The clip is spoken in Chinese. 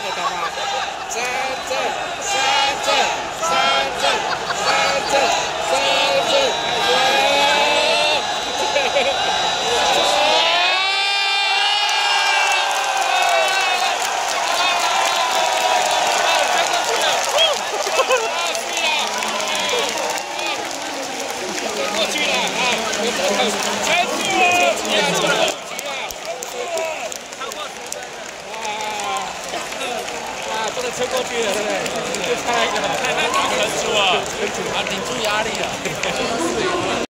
的干嘛？三正，三正，三正，三正，三正，过去了啊！有这个撑住了，撑住了。 不能撑过去了，对不对？就差一个，太难撑住啊，顶住压力了。